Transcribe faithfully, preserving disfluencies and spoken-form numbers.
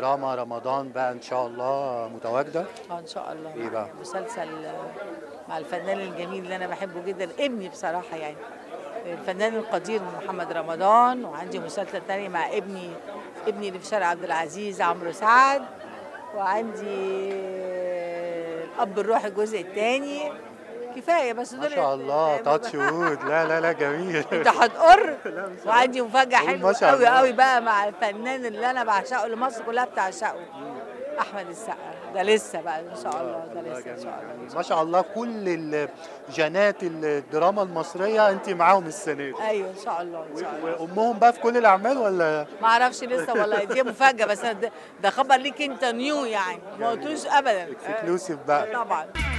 دراما رمضان بقى ان شاء الله متواجده؟ اه ان شاء الله. ايه بقى؟ مسلسل مع الفنان الجميل اللي انا بحبه جدا، ابني بصراحه يعني، الفنان القدير محمد رمضان. وعندي مسلسل تاني مع ابني ابني اللي في شارع عبد العزيز عمرو سعد. وعندي الاب الروحي الجزء الثاني. كفايه بس ما دول. شاء الله تاتش وود. لا لا لا جميل. انت هتقر. لا مش وعندي مفاجاه قول ما حلوه شاء قوي الله. قوي بقى مع الفنان اللي انا بعشقه، اللي مصر كلها بتعشقه، احمد السقا. ده لسه بقى ان شاء الله، ده الله لسه ان جميل شاء الله. جميل. ما شاء الله كل الجنات الدراما المصريه انت معاهم السنه دي. ايوه ان شاء الله ان شاء الله. وامهم بقى في كل الاعمال ولا؟ ما اعرفش لسه والله، دي مفاجاه، بس ده, ده خبر ليك انت نيو يعني، ما قلتوش ابدا. اكسكلوسيف بقى. طبعا.